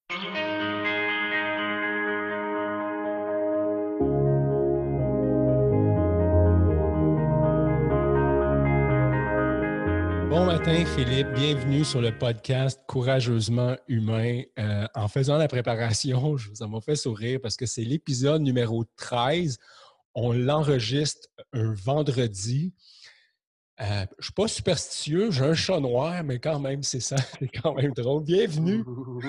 Bon matin, Philippe. Bienvenue sur le podcast Courageusement humain. En faisant la préparation, ça m'a fait sourire parce que c'est l'épisode numéro 13. On l'enregistre un vendredi. Je ne suis pas superstitieux, j'ai un chat noir, mais quand même, c'est ça. C'est quand même drôle. Bienvenue.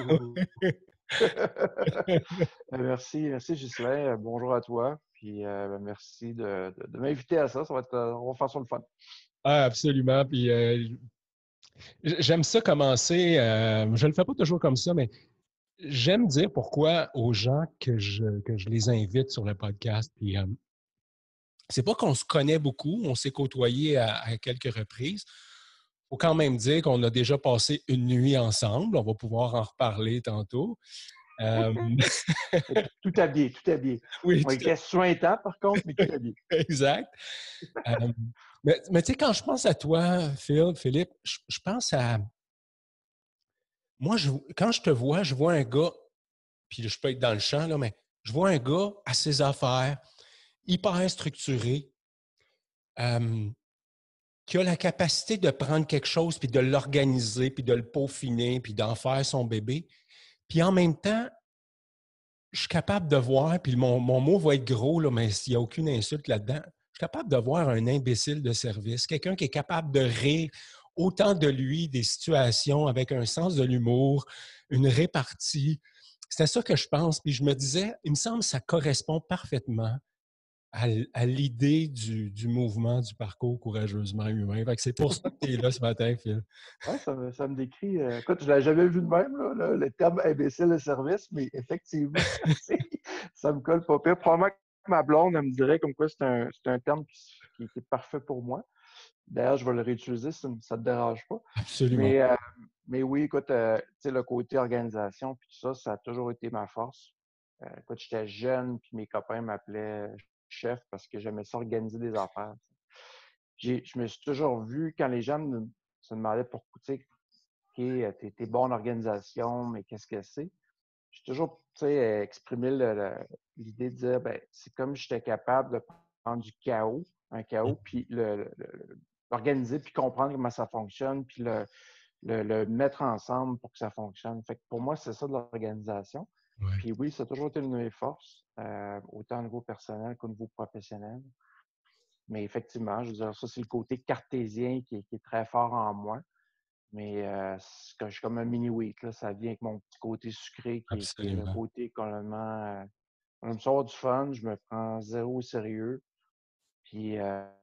Merci Ghislain. Bonjour à toi. Puis merci de m'inviter à ça. On va faire ça le fun. Ah, absolument. Puis j'aime ça commencer. Je ne le fais pas toujours comme ça, mais j'aime dire pourquoi aux gens que je les invite sur le podcast. Puis c'est pas qu'on se connaît beaucoup, on s'est côtoyé à quelques reprises. Il faut quand même dire qu'on a déjà passé une nuit ensemble. On va pouvoir en reparler tantôt. Euh, Tout habillé, tout habillé. oui, On est tout à question un temps, par contre, mais tout habillé. fait. Exact. Euh, mais tu sais, quand je pense à toi, Philippe, je pense à... Moi, quand je te vois, je vois un gars, puis je peux être dans le champ, là, mais je vois un gars à ses affaires, hyper structuré, euh, qui a la capacité de prendre quelque chose, puis de l'organiser, puis de le peaufiner, puis d'en faire son bébé. Puis en même temps, je suis capable de voir, puis mon mot va être gros, là, mais il n'y a aucune insulte là-dedans. Je suis capable de voir un imbécile de service, quelqu'un qui est capable de rire autant de lui, des situations, avec un sens de l'humour, une répartie. C'était ça que je pense. Puis je me disais, il me semble que ça correspond parfaitement à l'idée du mouvement, du parcours courageusement humain. Fait que c'est pour ça que tu es là ce matin, Phil. Ouais, ça me décrit. Écoute, je ne l'avais jamais vu de même, là, le terme imbécile de service, mais effectivement, ça me colle pas pire. Probablement que ma blonde, elle me dirait comme quoi c'est un terme qui est parfait pour moi. D'ailleurs, je vais le réutiliser si ça ne te dérange pas. Absolument. Mais, mais oui, écoute, tu sais, le côté organisation, puis tout ça, ça a toujours été ma force. Écoute, j'étais jeune, puis mes copains m'appelaient chef parce que j'aimais ça organiser des affaires. Je me suis toujours vu, quand les gens se demandaient pourquoi, tu sais, OK, t'es bon en organisation, mais qu'est-ce que c'est? J'ai toujours, tu sais, exprimé l'idée de dire, ben, c'est comme j'étais capable de prendre un chaos, puis l'organiser, puis comprendre comment ça fonctionne, puis le mettre ensemble pour que ça fonctionne. Fait que pour moi, c'est ça de l'organisation. Ouais. Puis oui, ça a toujours été une de mes forces, autant au niveau personnel qu'au niveau professionnel. Mais effectivement, je veux dire, ça, c'est le côté cartésien qui est très fort en moi. Mais je suis comme un mini-wheat, là. Ça vient avec mon petit côté sucré qui est le Absolument. côté complètement. On me sort du fun, je me prends zéro au sérieux. Puis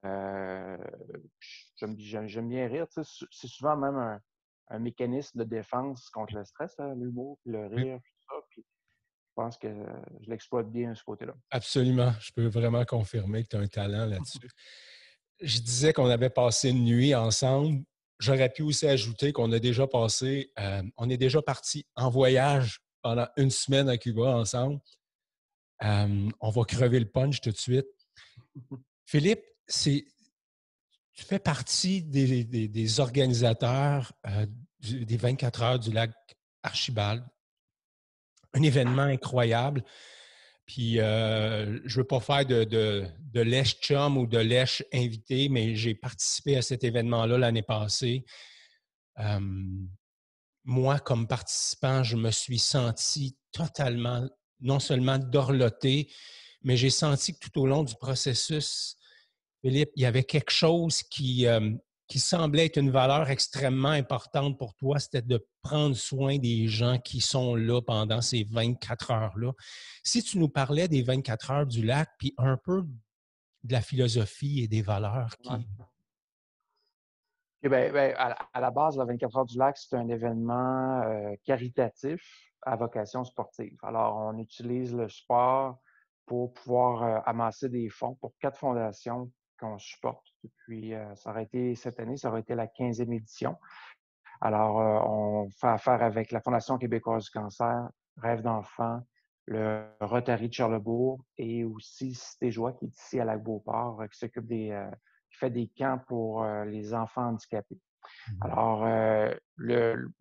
j'aime bien rire. Tu sais, c'est souvent même un mécanisme de défense contre le stress, hein, l'humour, puis le Oui, rire, tout ça. Puis je pense que je l'exploite bien de ce côté-là. absolument. Je peux vraiment confirmer que tu as un talent là-dessus. Je disais qu'on avait passé une nuit ensemble. J'aurais pu aussi ajouter qu'on a déjà passé, on est déjà parti en voyage pendant une semaine à Cuba ensemble. On va crever le punch tout de suite. Philippe, tu fais partie des organisateurs des 24 heures du lac Archibald. Un événement incroyable. Puis, je ne veux pas faire de lèche-chum ou de lèche invité, mais j'ai participé à cet événement-là l'année passée. Euh, Moi, comme participant, je me suis senti totalement, non seulement dorloté, mais j'ai senti que tout au long du processus, Philippe, il y avait quelque chose qui semblait être une valeur extrêmement importante pour toi, c'était de prendre soin des gens qui sont là pendant ces 24 heures-là. Si tu nous parlais des 24 heures du lac, puis un peu de la philosophie et des valeurs Ouais. qui... Eh ben, à la base, la 24 heures du lac, c'est un événement caritatif à vocation sportive. Alors, on utilise le sport pour pouvoir amasser des fonds pour 4 fondations qu'on supporte. Puis, ça aurait été cette année, ça aurait été la 15e édition. Alors, on fait affaire avec la Fondation québécoise du cancer, Rêve d'enfant, le Rotary de Charlebourg et aussi Cité Joie, qui est ici à Lac-Beauport, qui s'occupe qui fait des camps pour les enfants handicapés. Alors,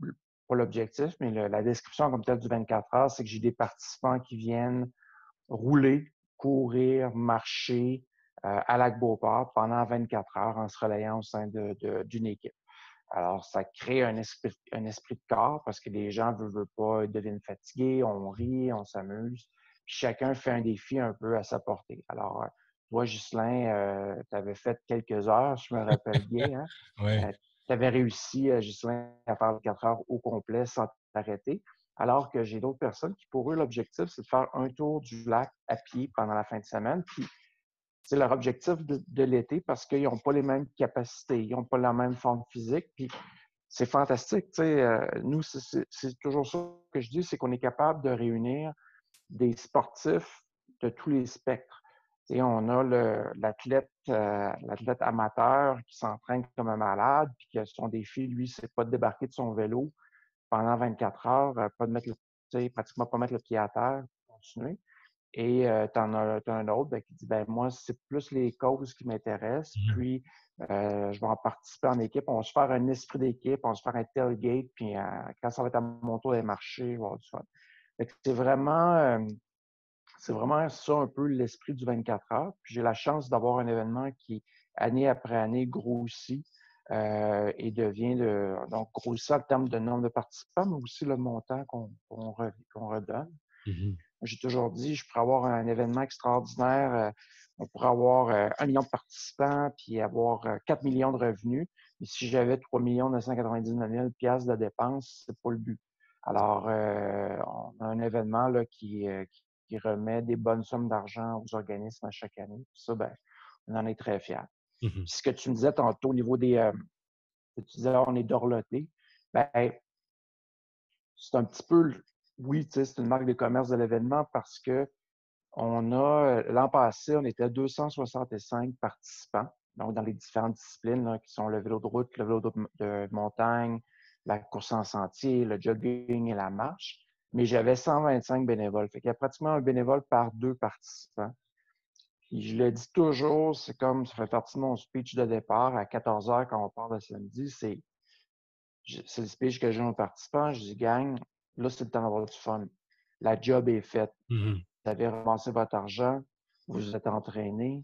pas l'objectif, mais la description comme telle du 24 heures, c'est que j'ai des participants qui viennent rouler, courir, marcher à Lac-Beauport pendant 24 heures en se relayant au sein d'une équipe. Alors, ça crée un esprit de corps parce que les gens veulent pas, ils deviennent fatigués, on rit, on s'amuse. Puis chacun fait un défi un peu à sa portée. Alors, toi, Ghislain, tu avais fait quelques heures, je me rappelle bien. Hein? Ouais. Tu avais réussi, Ghislain, à faire 4 heures au complet sans t'arrêter. Alors que j'ai d'autres personnes qui, pour eux, l'objectif, c'est de faire un tour du lac à pied pendant la fin de semaine. Puis, c'est leur objectif de l'été parce qu'ils n'ont pas les mêmes capacités, ils n'ont pas la même forme physique. Puis, c'est fantastique. Nous, c'est toujours ça que je dis, c'est qu'on est capable de réunir des sportifs de tous les spectres. On a l'athlète amateur qui s'entraîne comme un malade, puis que son défi, lui, c'est pas de débarquer de son vélo pendant 24 heures, pas de mettre pratiquement pas mettre le pied à terre, continuer. Et tu en as un autre qui dit, ben moi, c'est plus les causes qui m'intéressent, Mhm. puis je vais en participer en équipe. On va se faire un esprit d'équipe, on va se faire un tailgate, puis quand ça va être à mon tour de marcher, je vais avoir du fun. C'est vraiment ça un peu l'esprit du 24 heures. Puis j'ai la chance d'avoir un événement qui, année après année, grossit et devient donc grossit en termes de nombre de participants, mais aussi le montant qu'on redonne. Mhm. J'ai toujours dit, je pourrais avoir un événement extraordinaire. On pourrait avoir 1 million de participants puis avoir 4 millions de revenus. Mais si j'avais 3 999 000 piastres de dépenses, c'est pas le but. Alors, on a un événement là, qui remet des bonnes sommes d'argent aux organismes à chaque année. Puis ça, ben, on en est très fiers. Mhm. Puis ce que tu me disais tantôt au niveau tu disais, on est dorloté. Ben, c'est un petit peu, oui, c'est une marque de commerce de l'événement parce que l'an passé, on était à 265 participants, donc dans les différentes disciplines là, qui sont le vélo de route, le vélo de montagne, la course en sentier, le jogging et la marche. Mais j'avais 125 bénévoles. Fait qu'il y a pratiquement un bénévole par 2 participants. Puis je le dis toujours, c'est comme, ça fait partie de mon speech de départ à 14 heures quand on part le samedi, c'est le speech que j'ai aux participants. Je dis, gang, là, c'est le temps d'avoir du fun. La job est faite. Mhm. Vous avez ramassé votre argent, vous vous êtes entraîné,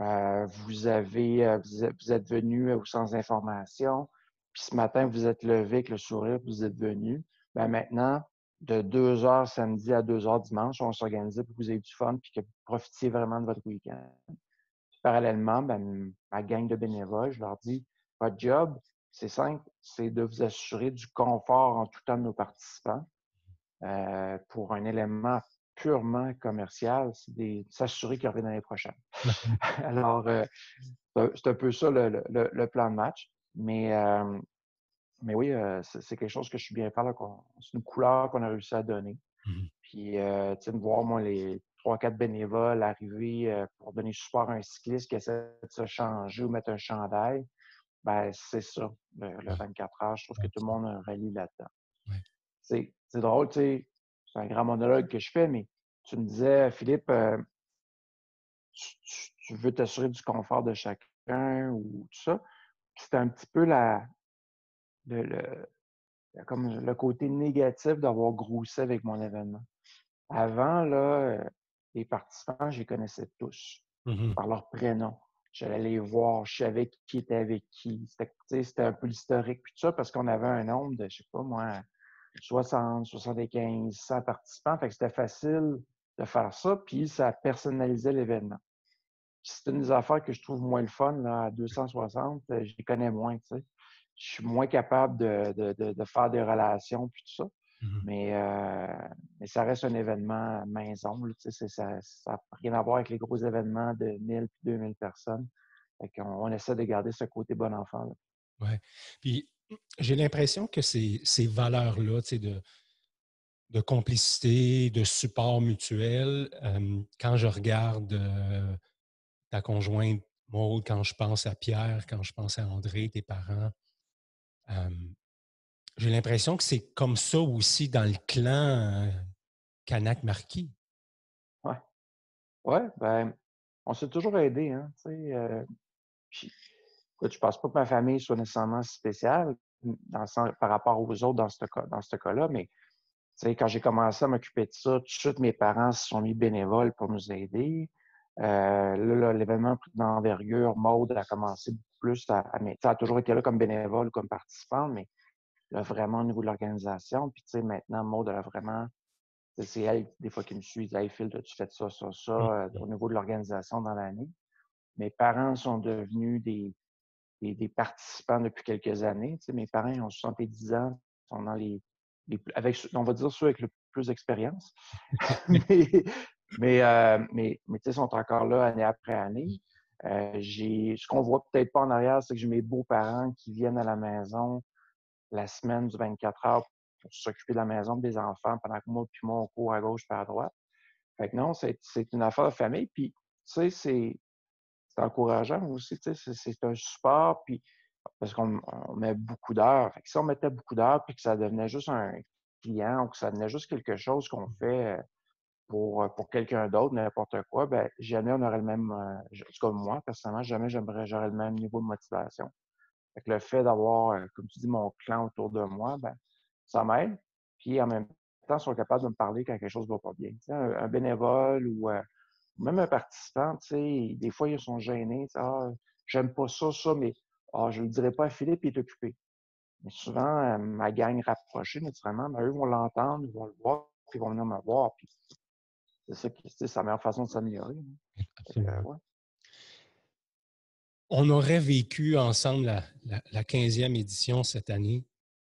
vous êtes venu au centre d'information, puis ce matin, vous êtes levé avec le sourire, vous êtes venu. Ben maintenant, de 2 heures samedi à 2 heures dimanche, on s'organise pour que vous ayez du fun puis que vous profitiez vraiment de votre week-end. Puis, parallèlement, ben, ma gang de bénévoles, je leur dis, votre job, c'est simple, c'est de vous assurer du confort en tout temps de nos participants. Pour un élément purement commercial, c'est s'assurer qu'il revient l'année prochaine. Alors, c'est un peu ça le plan de match. Mais oui, c'est quelque chose que je suis bien fier. C'est une couleur qu'on a réussi à donner. Mhm. Puis, tu sais, de voir, moi, les 3-4 bénévoles arriver pour donner support à un cycliste qui essaie de se changer ou mettre un chandail, ben c'est ça, le Ouais. 24 heures. Je trouve que tout le Absolument. monde rallie là-dedans. Ouais. C'est drôle, tu sais, c'est un grand monologue que je fais, mais tu me disais, Philippe, tu veux t'assurer du confort de chacun ou tout ça. C'était un petit peu le, le- comme le côté négatif d'avoir grossi avec mon événement. Avant, là, les participants, je les connaissais tous Mhm. par leur prénom. J'allais les voir, je savais qui était avec qui. C'était un peu l'historique, puis tout ça, parce qu'on avait un nombre de, je sais pas moi, 60, 75, 100 participants. Fait que c'était facile de faire ça, puis ça personnalisait l'événement. C'est une des affaires que je trouve moins le fun, là, à 260, je les connais moins, tu sais. Je suis moins capable de faire des relations, puis tout ça. Mhm. Mais, euh, mais ça reste un événement maison, là, tu sais, ça n'a rien à voir avec les gros événements de 1000 puis 2000 personnes. Fait qu'on on essaie de garder ce côté bon enfant, là. Ouais. Puis j'ai l'impression que ces valeurs-là, tu sais, de complicité, de support mutuel, quand je regarde ta conjointe Maud, quand je pense à Pierre, quand je pense à André, tes parents, euh, j'ai l'impression que c'est comme ça aussi dans le clan Canac-Marquis. Ouais. Ouais, ben, on s'est toujours aidés, hein, tu sais. Puis, écoute, je pense pas que ma famille soit nécessairement spéciale, dans le sens, par rapport aux autres dans ce cas-là, mais tu sais, quand j'ai commencé à m'occuper de ça, tout de suite, mes parents se sont mis bénévoles pour nous aider. Là, l'événement a pris de l'envergure. Maude a commencé beaucoup plus mais elle a toujours été là comme bénévole, comme participante, mais là, vraiment au niveau de l'organisation. Puis, tu sais, maintenant, Maude, elle a vraiment, c'est elle, des fois, qui me suit. Hey, Phil, tu fais ça, ça, ça, au niveau de l'organisation dans l'année. Mes parents sont devenus des participants depuis quelques années. Tu sais, mes parents ils ont 70 ans, sont dans avec, on va dire, ceux avec le plus d'expérience. mais, mais tu sais, sont encore là année après année. Ce qu'on voit peut-être pas en arrière, c'est que j'ai mes beaux-parents qui viennent à la maison la semaine du 24 heures pour s'occuper de la maison des enfants pendant que moi, on court à gauche et à droite. Fait que non, c'est une affaire de famille. Puis, tu sais, c'est encourageant aussi. Tu sais, c'est un support. Puis, parce qu'on met beaucoup d'heures. Fait que si on mettait beaucoup d'heures puis que ça devenait juste un client ou que ça devenait juste quelque chose qu'on fait pour quelqu'un d'autre, n'importe quoi, ben jamais on aurait le même, en tout cas moi, personnellement, jamais j'aurais le même niveau de motivation. Fait que le fait d'avoir, comme tu dis, mon clan autour de moi, ben ça m'aide. Puis en même temps, ils sont capables de me parler quand quelque chose ne va pas bien. Tu sais, un bénévole ou même un participant, tu sais, des fois, ils sont gênés. Tu sais, ah, j'aime pas ça, ça, mais ah, je ne le dirai pas à Philippe, il est occupé. Mais souvent, ma gang rapprochée, naturellement, ben, eux vont l'entendre, ils vont le voir, puis ils vont venir me voir. Puis c'est ça qui, c'est la meilleure façon de s'améliorer. Absolument. Ouais. On aurait vécu ensemble la 15e édition cette année.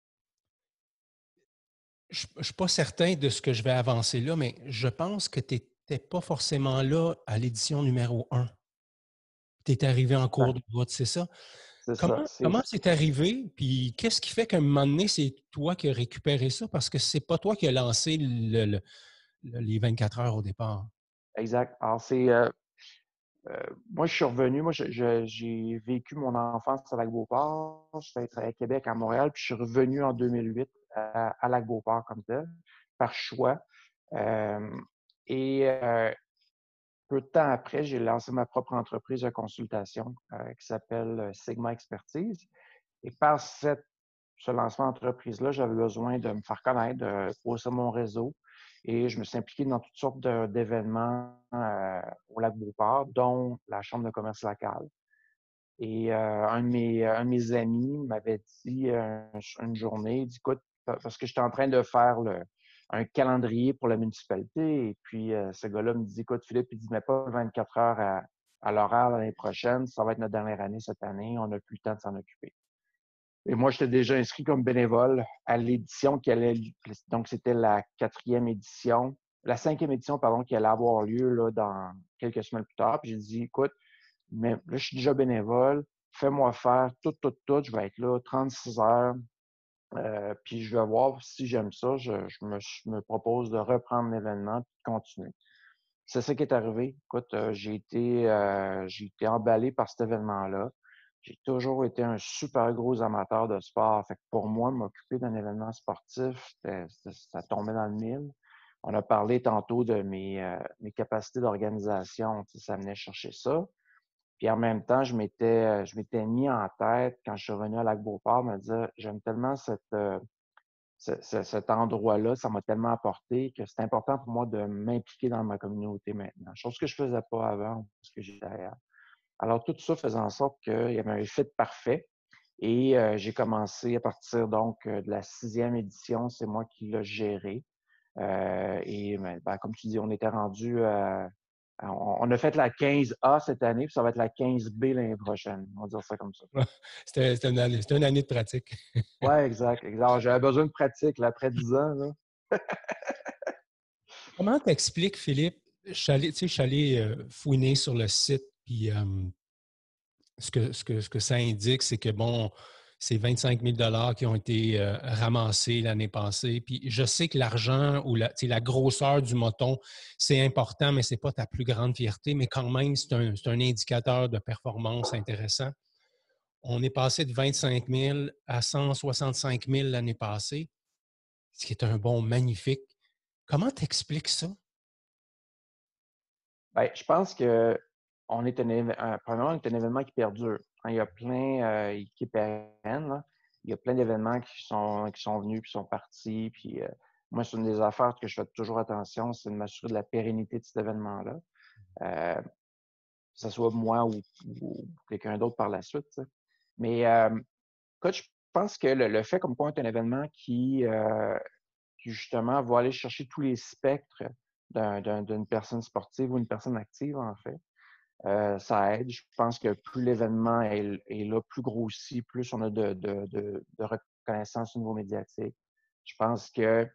Je ne suis pas certain de ce que je vais avancer là, mais je pense que tu n'étais pas forcément là à l'édition numéro 1. Tu es arrivé en Ben, cours de route, c'est ça? c'est ça. Comment c'est arrivé? Puis qu'est-ce qui fait qu'à un moment donné, c'est toi qui as récupéré ça? Parce que c'est pas toi qui as lancé les 24 heures au départ. Exact. Alors, moi, je suis revenu. Moi, j'ai vécu mon enfance à Lac-Beauport. Je suis allé travailler à Québec, à Montréal, puis je suis revenu en 2008 à Lac-Beauport comme tel, par choix. Euh, et peu de temps après, j'ai lancé ma propre entreprise de consultation qui s'appelle Sigma Expertise. Et par ce lancement d'entreprise-là, j'avais besoin de me faire connaître, de grossir mon réseau. Et je me suis impliqué dans toutes sortes d'événements au Lac-Beauport, dont la Chambre de commerce locale. Et un de mes amis m'avait dit une journée, il dit, écoute, parce que j'étais en train de faire un calendrier pour la municipalité. Et puis, ce gars-là me dit, écoute, Philippe, il dit, mets pas 24 heures à l'horaire l'année prochaine. Ça va être notre dernière année cette année. On n'a plus le temps de s'en occuper. Et moi, j'étais déjà inscrit comme bénévole à l'édition qui allait, donc c'était la 4e édition, la 5e édition, pardon, qui allait avoir lieu là, dans quelques semaines plus tard. Puis j'ai dit, écoute, mais là, je suis déjà bénévole, fais-moi faire tout, je vais être là 36 heures, puis je vais voir si j'aime ça. Je me propose de reprendre l'événement et de continuer. C'est ça qui est arrivé. Écoute, j'ai été emballé par cet événement-là. J'ai toujours été un super gros amateur de sport. Fait que pour moi, m'occuper d'un événement sportif, ça tombait dans le mille. On a parlé tantôt de mes capacités d'organisation. Tu sais, ça venait chercher ça. Puis en même temps, je m'étais mis en tête, quand je suis revenu à Lac-Beauport, me dire, j'aime tellement cet endroit-là, ça m'a tellement apporté que c'est important pour moi de m'impliquer dans ma communauté maintenant. Chose que je faisais pas avant, parce que j'étais ailleurs. Alors, tout ça faisait en sorte qu'il y avait un fit parfait. Et j'ai commencé à partir donc de la 6e édition, c'est moi qui l'ai géré. Et ben, comme tu dis, on était rendu on a fait la 15A cette année, puis ça va être la 15B l'année prochaine. On va dire ça comme ça. C'était une année de pratique. Ouais, exact, exact. J'avais besoin de pratique là, après 10 ans. Là. Comment t'expliques, Philippe? Je suis allé fouiner sur le site, puis ce que ça indique, c'est que, bon, c'est 25 000 qui ont été ramassés l'année passée. Puis je sais que l'argent ou la grosseur du moton, c'est important, mais ce n'est pas ta plus grande fierté. Mais quand même, c'est un indicateur de performance intéressant. On est passé de 25 000 à 165 000 l'année passée, ce qui est un bond magnifique. Comment t'expliques ça? Ben, je pense que premièrement, on est un événement qui perdure. Hein, il y a plein qui est pérenne. Là. il y a plein d'événements qui sont venus, puis sont partis. Puis moi, c'est une des affaires que je fais toujours attention, c'est de m'assurer de la pérennité de cet événement-là. Que ce soit moi ou quelqu'un d'autre par la suite. T'sais. Mais écoute, je pense que le fait comme quoi est un événement qui justement va aller chercher tous les spectres d'une personne sportive ou une personne active, en fait. Ça aide. Je pense que plus l'événement est là, plus grossi, plus on a de reconnaissance au niveau médiatique. Je pense que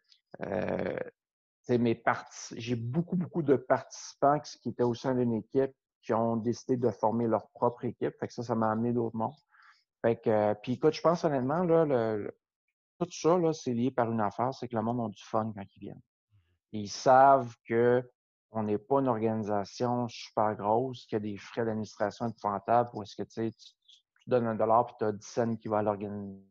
j'ai beaucoup, beaucoup de participants qui étaient au sein d'une équipe qui ont décidé de former leur propre équipe. Fait que ça m'a amené d'autres mondes. Fait que, puis écoute, je pense honnêtement, là, tout ça, là, c'est lié par une affaire, c'est que le monde a du fun quand ils viennent. Ils savent qu'on n'est pas une organisation super grosse, qu'il y a des frais d'administration épouvantables, ou est-ce que tu donnes $1 puis tu as 10 cents qui va à l'organisation.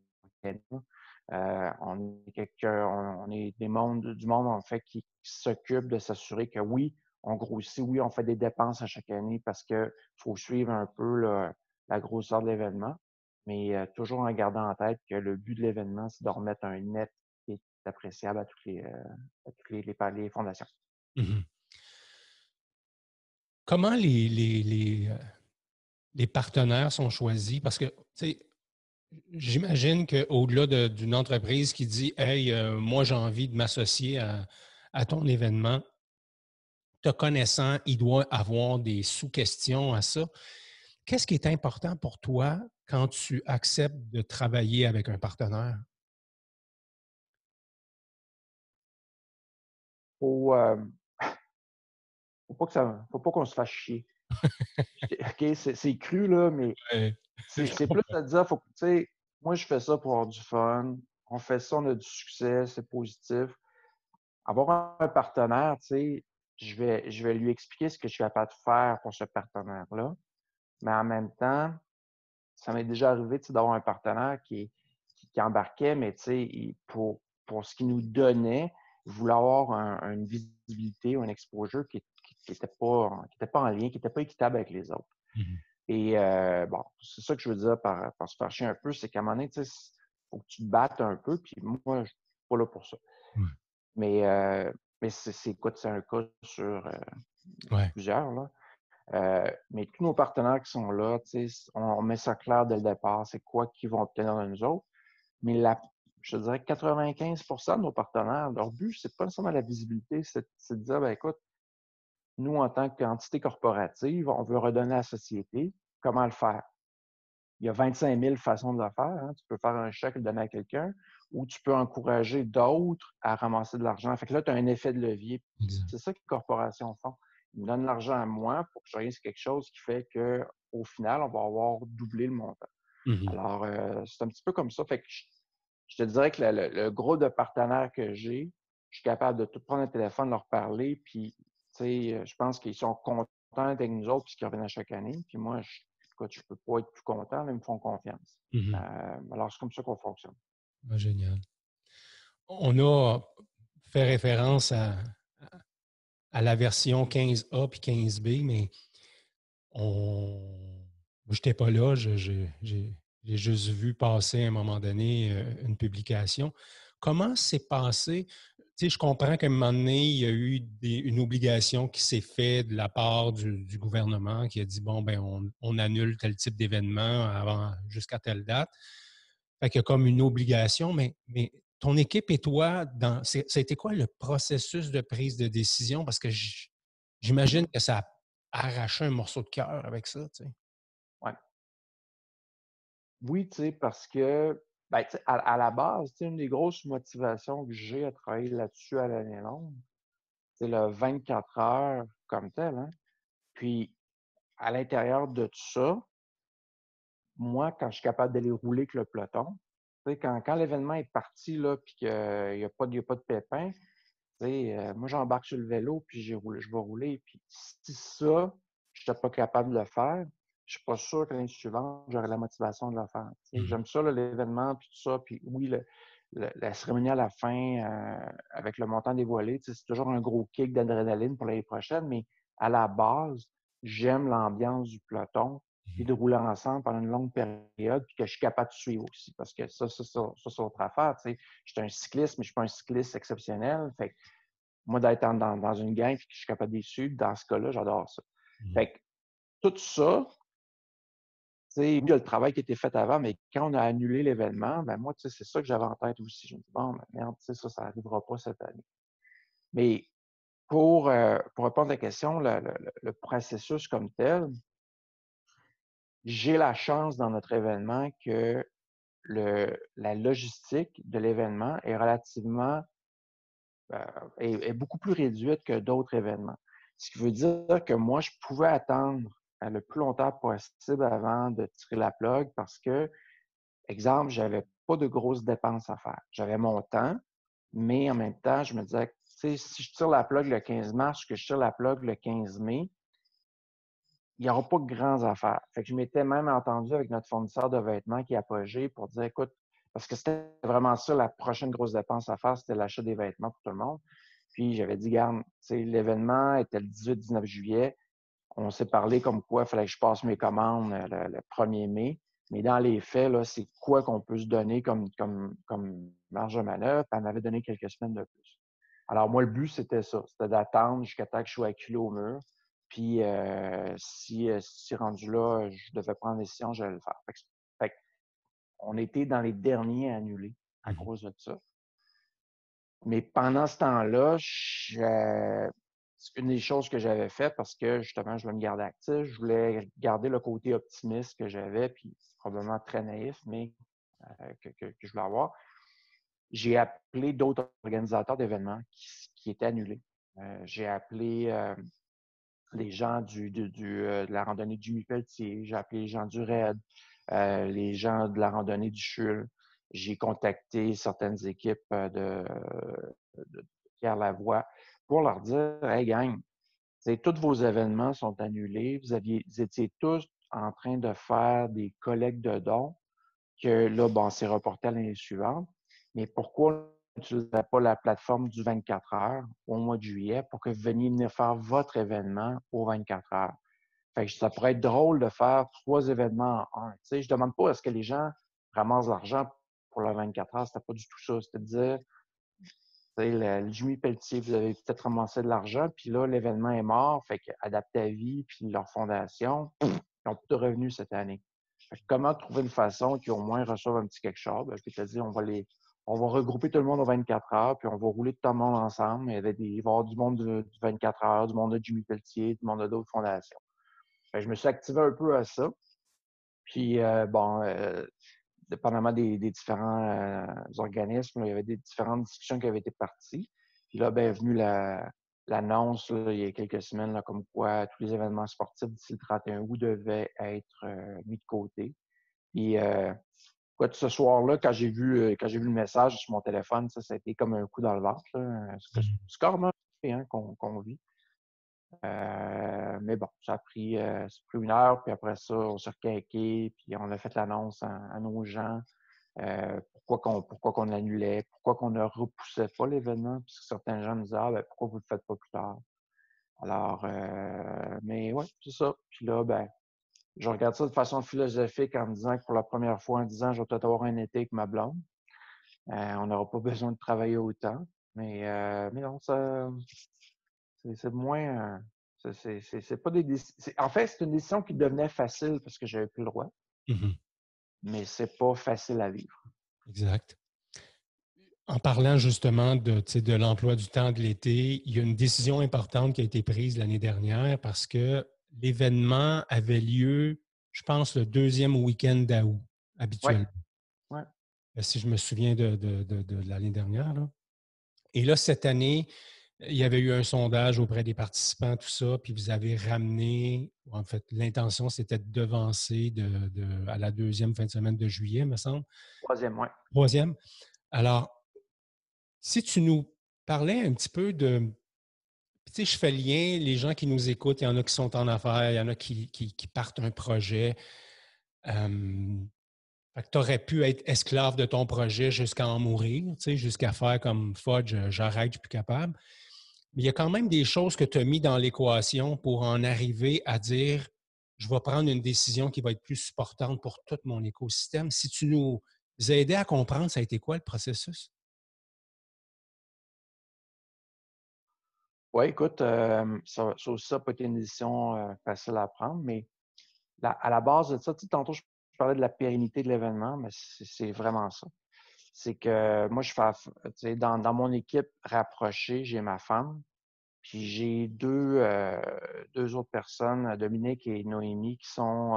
On est du monde, en fait, qui s'occupe de s'assurer que oui, on grossit, oui, on fait des dépenses à chaque année parce qu'il faut suivre un peu la grosseur de l'événement, mais toujours en gardant en tête que le but de l'événement, c'est de remettre un net qui est appréciable à toutes les fondations. Mhm. Comment les partenaires sont choisis? Parce que, tu sais, j'imagine qu'au-delà d'une entreprise qui dit Hey, moi, j'ai envie de m'associer à ton événement, te connaissant, il doit avoir des sous-questions à ça. Qu'est-ce qui est important pour toi quand tu acceptes de travailler avec un partenaire? Faut, faut pas qu'on se fasse chier. OK, c'est cru, là, mais Ouais, je c'est plus comprends. à dire, tu sais, moi, je fais ça pour avoir du fun. On fait ça, on a du succès, c'est positif. Avoir un partenaire, tu sais, je vais lui expliquer ce que je suis capable de faire pour ce partenaire-là. Mais en même temps, ça m'est déjà arrivé, tu sais, d'avoir un partenaire qui embarquait, mais tu sais, pour ce qu'il nous donnait, il voulait avoir une visibilité ou un exposure qui était pas en lien, qui n'était pas équitable avec les autres. Mhm. Et bon, c'est ça que je veux dire par se faire chier un peu, c'est qu'à un moment donné, tu sais, il faut que tu te battes un peu, puis moi, je suis pas là pour ça. Ouais. Mais, mais écoute, c'est un cas sur Ouais. plusieurs, là. Mais tous nos partenaires qui sont là, tu sais, on met ça clair dès le départ, c'est quoi qu'ils vont obtenir de nous autres. Mais je te dirais que 95 de nos partenaires, leur but, c'est pas nécessairement la visibilité, c'est de dire, ben écoute, nous, en tant qu'entité corporative, on veut redonner à la société. Comment le faire? Il y a 25 000 façons de le faire. Hein. Tu peux faire un chèque et le donner à quelqu'un ou tu peux encourager d'autres à ramasser de l'argent. Fait que là, tu as un effet de levier. Exact. C'est ça que les corporations font. Ils me donnent l'argent à moi pour que je réalise quelque chose qui fait qu'au final, on va avoir doublé le montant. Mhm. Alors, c'est un petit peu comme ça. Fait que je te dirais que le groupe de partenaires que j'ai, je suis capable de tout prendre le téléphone, leur parler, puis, tu sais, je pense qu'ils sont contents avec nous autres puisqu'ils reviennent à chaque année. Puis moi, écoute, je peux pas être plus content, mais ils me font confiance. Mhm. Alors, c'est comme ça qu'on fonctionne. Ah, génial. On a fait référence à la version 15A puis 15B, mais je n'étais pas là. J'ai juste vu passer à un moment donné une publication. Comment s'est passé? Tu sais, je comprends qu'à un moment donné, il y a eu une obligation qui s'est faite de la part du gouvernement qui a dit, bon, ben, on annule tel type d'événement jusqu'à telle date. Fait qu'il y a comme une obligation, mais ton équipe et toi, ça a été quoi le processus de prise de décision? Parce que j'imagine que ça a arraché un morceau de cœur avec ça, tu sais. Ouais. Oui, tu sais, parce que, ben, tu sais, à la base, tu sais, une des grosses motivations que j'ai à travailler là-dessus à l'année longue, c'est le 24 heures comme tel. Hein. Puis, à l'intérieur de tout ça, moi, quand je suis capable d'aller rouler avec le peloton, tu sais, quand l'événement est parti, là, puis qu'il n'y a pas de pépin, tu sais, moi, j'embarque sur le vélo, puis je vais rouler. Puis si ça, je n'étais pas capable de le faire, je suis pas sûr que l'année suivante, j'aurais la motivation de le faire. Tu sais. Mhm. J'aime ça, là, l'événement, puis tout ça. Puis oui, la cérémonie à la fin, avec le montant dévoilé, tu sais, c'est toujours un gros kick d'adrénaline pour l'année prochaine, mais à la base, j'aime l'ambiance du peloton. puis de rouler ensemble pendant une longue période, puis que je suis capable de suivre aussi. Parce que ça, c'est autre affaire. Tu sais. Je suis un cycliste, mais je ne suis pas un cycliste exceptionnel. Fait que moi, d'être dans une gang puis que je suis capable de les suivre, dans ce cas-là, j'adore ça. Mhm. Fait que tout ça, tu sais, il y a le travail qui a été fait avant, mais quand on a annulé l'événement, ben moi, tu sais, c'est ça que j'avais en tête aussi. Je me dis, bon, ben merde, tu sais, ça n'arrivera pas cette année. Mais pour répondre à la question, le processus comme tel, j'ai la chance dans notre événement que la logistique de l'événement est relativement est beaucoup plus réduite que d'autres événements. Ce qui veut dire que moi, je pouvais attendre le plus longtemps possible avant de tirer la plug parce que, exemple, j'avais pas de grosses dépenses à faire. J'avais mon temps, mais en même temps, je me disais, tu sais, si je tire la plug le 15 mars, que je tire la plug le 15 mai, il n'y aura pas de grandes affaires. Fait que je m'étais même entendu avec notre fournisseur de vêtements qui est Apogée pour dire, écoute, parce que c'était vraiment ça, la prochaine grosse dépense à faire, c'était l'achat des vêtements pour tout le monde. Puis j'avais dit, garde, l'événement était le 18-19 juillet. On s'est parlé comme quoi il fallait que je passe mes commandes le 1er mai. Mais dans les faits, là, c'est quoi qu'on peut se donner comme marge de manœuvre? Puis elle m'avait donné quelques semaines de plus. Alors, moi, le but, c'était ça. C'était d'attendre jusqu'à temps que je sois acculé au mur. Puis, si rendu là, je devais prendre une décision, j'allais le faire. Fait on était dans les derniers à annuler à Mhm. cause de ça. Mais pendant ce temps-là, une des choses que j'avais fait, parce que justement, je voulais me garder actif, je voulais garder le côté optimiste que j'avais, puis probablement très naïf, mais que je voulais avoir. J'ai appelé d'autres organisateurs d'événements qui étaient annulés. J'ai appelé les gens de la randonnée du Mipeltier, j'ai appelé les gens du RAID, les gens de la randonnée du CHUL. J'ai contacté certaines équipes de Pierre Lavoie pour leur dire, hey gang, tous vos événements sont annulés. Vous étiez tous en train de faire des collectes de dons que là, bon, c'est reporté à l'année suivante. Mais pourquoi on n'utilisait pas la plateforme du 24 heures au mois de juillet pour que vous veniez venir faire votre événement au 24 heures? Fait que ça pourrait être drôle de faire 3 événements en un. Tu sais, je ne demande pas à ce que les gens ramassent l'argent pour le 24 heures. C'était pas du tout ça. C'était de dire, le Jimmy Pelletier, vous avez peut-être ramassé de l'argent, puis là, l'événement est mort. Fait que Adaptavie, puis leur fondation, ils n'ont plus de revenus cette année. Fait que comment trouver une façon qu'ils au moins reçoivent un petit quelque chose? Puis tu as dit, on va regrouper tout le monde aux 24 heures, puis on va rouler tout le monde ensemble. Il va y avoir du monde du 24 heures, du monde de Jimmy Pelletier, du monde de d'autres fondations. Fait que je me suis activé un peu à ça. Puis, dépendamment des différents organismes, il y avait des différentes discussions qui avaient été parties. Puis là, ben, est venue l'annonce il y a quelques semaines, là, comme quoi tous les événements sportifs d'ici le 31 août devaient être mis de côté. Puis, ce soir-là, quand j'ai vu le message sur mon téléphone, ça a été comme un coup dans le ventre. C'est carrément qu'on vit. Mais bon, ça a pris 1 heure, puis après ça, on s'est requinqué, puis on a fait l'annonce à nos gens. Pourquoi qu'on annulait, pourquoi qu'on ne repoussait pas l'événement, puisque certains gens nous disaient, ah, ben, pourquoi vous ne le faites pas plus tard? Alors, mais ouais, c'est ça. Puis là, ben, je regarde ça de façon philosophique en me disant que pour la première fois en 10 ans, je vais peut-être avoir un été avec ma blonde. On n'aura pas besoin de travailler autant. Mais non, c'est moins. C'est pas des décisions. En fait, c'est une décision qui devenait facile parce que j'avais plus le droit, Mhm. mais c'est pas facile à vivre. Exact. En parlant justement de l'emploi du temps de l'été, il y a une décision importante qui a été prise l'année dernière parce que l'événement avait lieu, je pense, le deuxième week-end d'août, Ouais, habituellement. ouais. Si je me souviens de l'année dernière, là. Et là, cette année, il y avait eu un sondage auprès des participants, tout ça, puis vous avez ramené, en fait, l'intention, c'était de devancer à la deuxième fin de semaine de juillet, me semble. Troisième, ouais. Troisième. Alors, si tu nous parlais un petit peu de. Tu sais, je fais lien, les gens qui nous écoutent, il y en a qui sont en affaires, il y en a qui partent un projet. Fait que tu aurais pu être esclave de ton projet jusqu'à en mourir, tu sais, jusqu'à faire comme Fudge, j'arrête, je suis plus capable. Mais il y a quand même des choses que tu as mis dans l'équation pour en arriver à dire je vais prendre une décision qui va être plus supportante pour tout mon écosystème. Si tu nous aidais à comprendre, ça a été quoi le processus? Ouais, écoute, ça aussi, ça n'a pas été une décision, facile à prendre, mais à la base de ça, tu sais, tantôt, je parlais de la pérennité de l'événement, mais c'est vraiment ça. C'est que moi, je fais tu sais, dans mon équipe rapprochée, j'ai ma femme, puis j'ai 2 autres personnes, Dominique et Noémie, qui sont,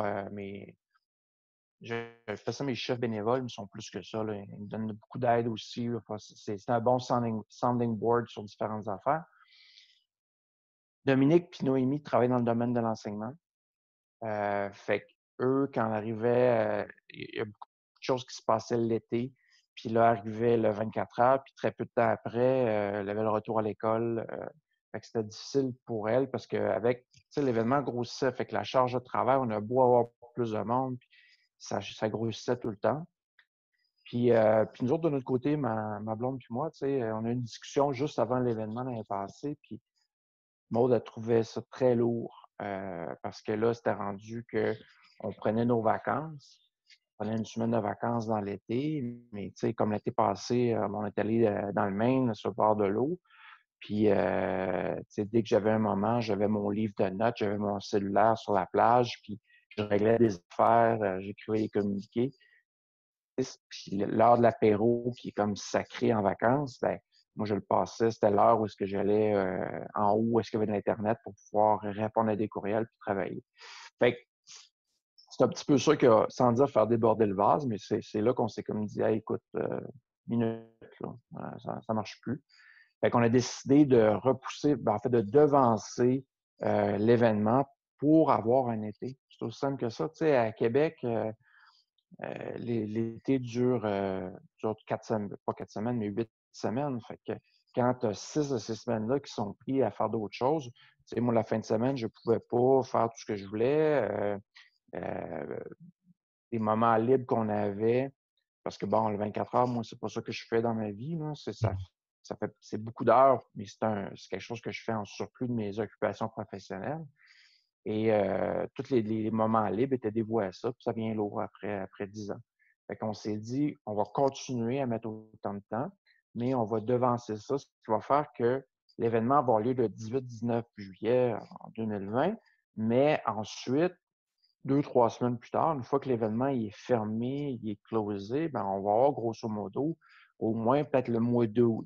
je fais ça mes chefs bénévoles, mais ils sont plus que ça, là. Ils me donnent beaucoup d'aide aussi. Enfin, c'est un bon sounding board sur différentes affaires. Dominique puis Noémie travaillent dans le domaine de l'enseignement. Fait qu'eux, quand on arrivait, il y a beaucoup de choses qui se passaient l'été. Puis là, arrivait le 24 heures, puis très peu de temps après, elle avait le retour à l'école. Fait que c'était difficile pour elle parce qu'avec, tu sais, l'événement grossissait, fait que la charge de travail, on a beau avoir plus de monde, puis ça grossissait tout le temps. Puis nous autres, de notre côté, ma blonde puis moi, tu sais, on a eu une discussion juste avant l'événement l'année passée, puis Maud a trouvé ça très lourd parce que là, c'était rendu qu'on prenait nos vacances. On prenait une semaine de vacances dans l'été, mais tu sais, comme l'été passé, on est allé dans le Maine, sur le bord de l'eau. Puis, tu sais, dès que j'avais un moment, j'avais mon livre de notes, j'avais mon cellulaire sur la plage, puis je réglais des affaires, j'écrivais des communiqués. Puis l'heure de l'apéro, qui est comme sacré en vacances, ben moi, je le passais, c'était l'heure où est-ce que j'allais en haut, où est-ce qu'il y avait de l'Internet pour pouvoir répondre à des courriels puis travailler. Fait que c'est un petit peu ça que, sans dire faire déborder le vase, mais c'est là qu'on s'est comme dit, hey, écoute, minute, là, ça marche plus. Fait qu'on a décidé de repousser, ben, en fait, de devancer l'événement pour avoir un été. C'est aussi simple que ça. Tu sais, à Québec, l'été dure 4 semaines, pas 4 semaines, mais 8 semaines. Fait que quand tu as 6 de ces semaines-là qui sont pris à faire d'autres choses, tu sais, moi, la fin de semaine, je pouvais pas faire tout ce que je voulais. Euh, les moments libres qu'on avait, parce que bon, le 24 heures, moi, c'est pas ça que je fais dans ma vie, là. C'est beaucoup d'heures, mais c'est quelque chose que je fais en surplus de mes occupations professionnelles. Et tous les moments libres étaient dévoués à ça, puis ça vient lourd après 10 ans. Fait qu'on s'est dit, on va continuer à mettre autant de temps, mais on va devancer ça, ce qui va faire que l'événement va avoir lieu le 18-19 juillet en 2020, mais ensuite, 2, 3 semaines plus tard, une fois que l'événement est fermé, il est closé, ben, on va avoir grosso modo au moins peut-être le mois d'août,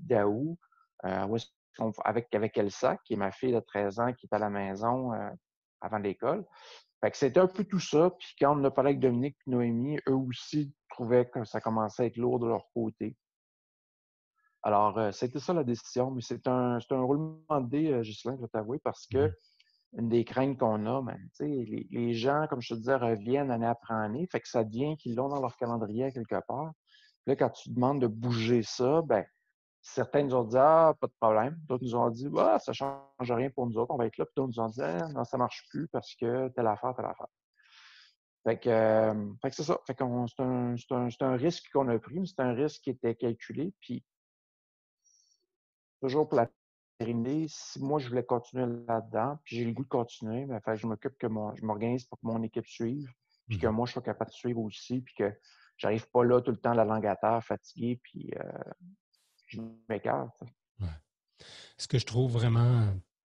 avec Elsa, qui est ma fille de 13 ans, qui est à la maison avant l'école. Fait que c'était un peu tout ça. Puis quand on a parlé avec Dominique et Noémie, eux aussi trouvaient que ça commençait à être lourd de leur côté. Alors, c'était ça la décision, mais c'est un roulement de dés, Ghislain, je vais t'avouer, parce que une des craintes qu'on a, ben, tu sais, les gens, comme je te disais, reviennent année après année, fait que ça devient qu'ils l'ont dans leur calendrier quelque part. Puis là, quand tu demandes de bouger ça, ben, certains nous ont dit «Ah, pas de problème». D'autres nous ont dit «Ah, ça change rien pour nous autres, on va être là». Puis d'autres nous ont dit «Ah, non, ça marche plus parce que telle affaire, telle affaire». Fait que c'est ça. Fait qu'on c'est un risque qu'on a pris, mais c'est un risque qui était calculé. Puis toujours pour la pérennité, si moi je voulais continuer là-dedans, puis j'ai le goût de continuer, ben, fait que je m'occupe je m'organise pour que mon équipe suive, puis que Mhm. moi je sois capable de suivre aussi, puis que j'arrive pas là tout le temps la langue à terre, fatigué, puis je m'écarte. Ouais. Ce que je trouve vraiment